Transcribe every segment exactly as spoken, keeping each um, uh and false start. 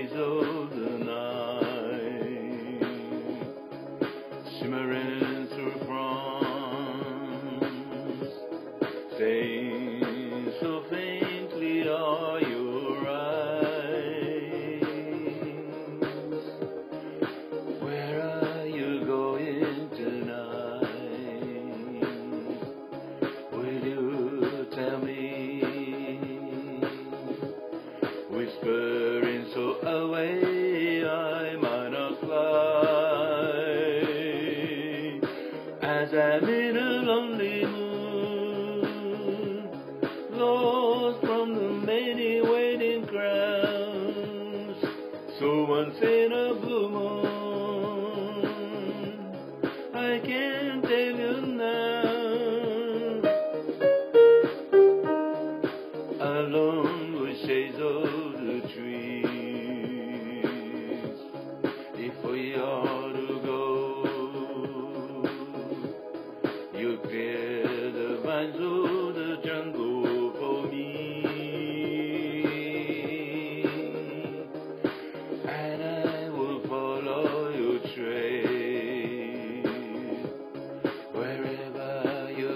shades of the night, shimmering through fronds, saying so faintly are your eyes. Where are you going tonight? Will you tell me? Whispering so away I might not fly, as I'm in a lonely mood, lost from the many waiting crowds. So once in a blue moon, I can tell you now, alone with shades of the trees, if we are to go, you clear the vines of the jungle for me, and I will follow your trail wherever you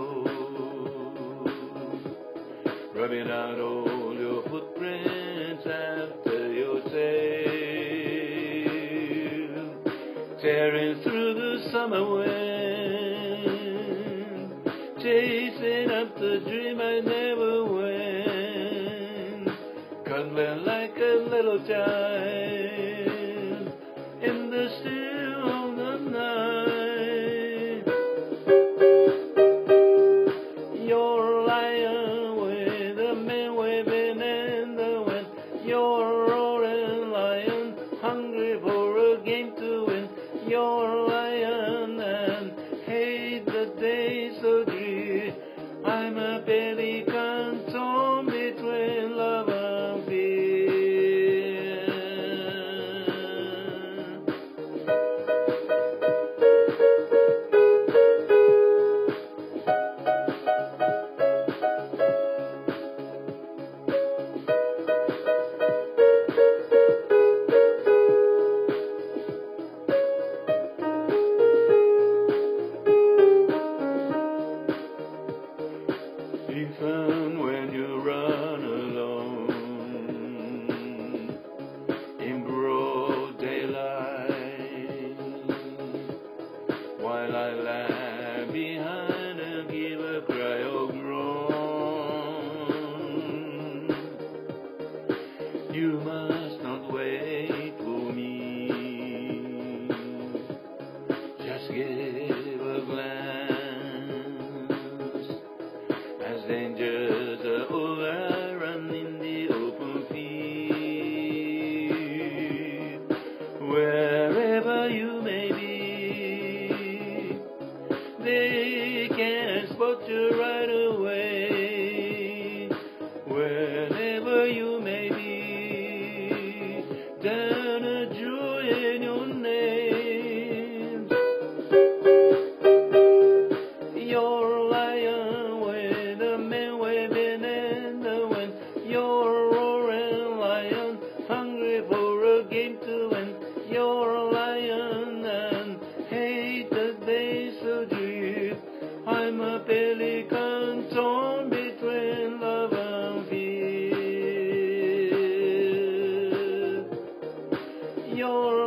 go, rubbing out all your footprints after your tail, tearing through the summer wind, chasing up the dream I never went, cuddling like a little child in the still of the night. You're a lion with a man waving in the wind. You're a roaring lion, hungry for a game to win. You're a lion and hate the day so dear. I'm a pelican torn between love and fear. Even when you run alone in broad daylight, while I lie behind and give a cry or groan, you must not wait for me. Just give a glance as dangers are over, I run in the open field. Wherever you may be, they can spot you right away. Wherever you may be, down a joy in your name. You're a lion with a man waving in the wind. You're a roaring lion, hungry for a game to win. You're a lion and hate the day so deep. I'm a pelican torn between love and fear. You're